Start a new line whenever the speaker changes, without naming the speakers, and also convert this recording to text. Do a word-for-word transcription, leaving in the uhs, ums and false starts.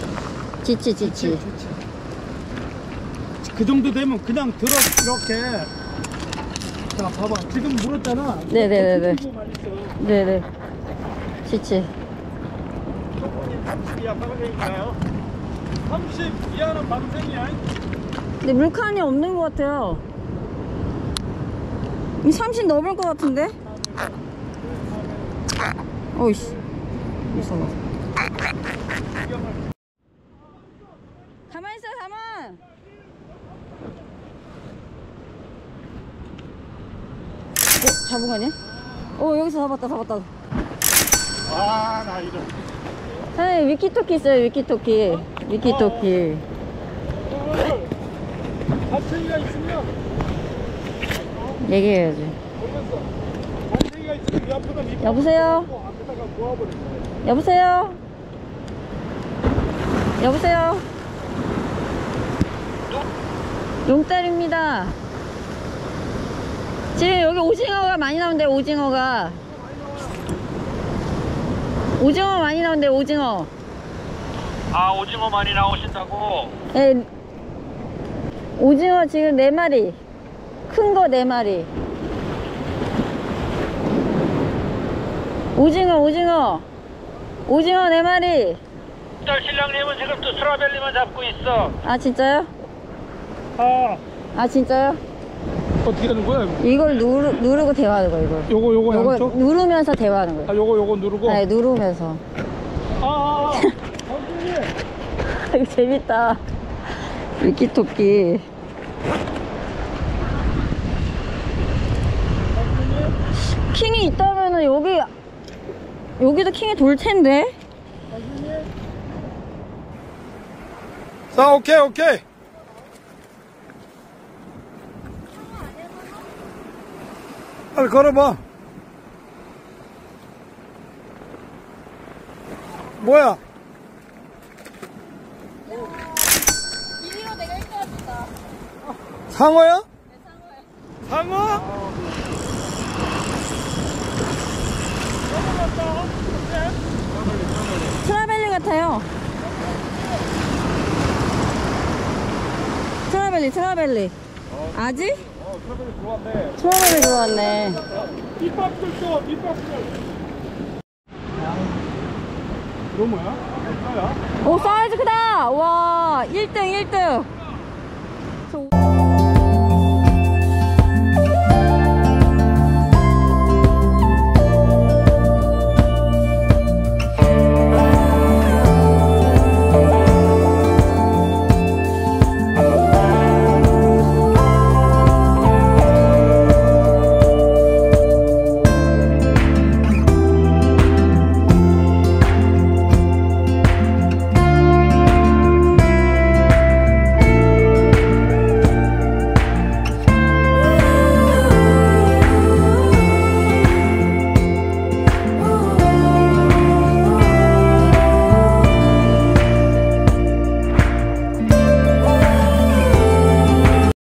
지치 지치.
그 정도 되면 그냥 들어 이렇게. 자 봐봐 지금 물었잖아.
네네네네. 네네. 지치.
삼십 이하 방생인가요? 삼십 이하는 방생이야.
근데 물칸이 없는 것 같아요. 삼십 넘을 것 같은데? 어이씨. 무서워. 가만히 있어, 가만! 어, 잡은 거 아니야? 어, 여기서 잡았다, 잡았다.
아, 나 이런.
사장님, 위키토키 있어요, 위키토키. 위키토키.
반생이가 있으면
얘기해야지.
반생이가 있으면 옆에다 밑에
여보세요?
앞에다가 모아버려.
여보세요? 여보세요? 용딸입니다. 지금 여기 오징어가 많이 나온대, 오징어가. 오징어 많이 나온대, 오징어.
아, 오징어 많이 나오신다고?
네. 오징어 지금 네 마리. 큰 거 네 마리. 오징어, 오징어. 오징어 네 마리.
저 신랑님은 지금 또 스트로벨리만 잡고 있어.
아, 진짜요?
아,
아, 진짜요?
어떻게 하는 거야?
이걸 누르, 누르고 대화하는 거예요, 이걸.
요거 요거
요거
양쪽?
누르면서 대화하는 거예요.
아, 요거 요거 누르고.
네, 누르면서.
아, 아, 아. 선생님.
이거 재밌다. 위키토끼. 킹이 있다면은 여기 여기도 킹이 돌 텐데.
자, 오케이 오케이. 빨리 걸어봐. 뭐야?
이리로 내가 일 등 합시다.
상어야?
네, 상어요.
상어?
트라벨리 같아요. 트라벨리, 트라벨리. 아지?
어, 트러블이 들어왔네.
트라벨리 들어왔네.
밑밥들 써, 밑밥들. 이거 뭐야? 뭐야?
오, 사이즈 크다. 와, 일 등, 일 등.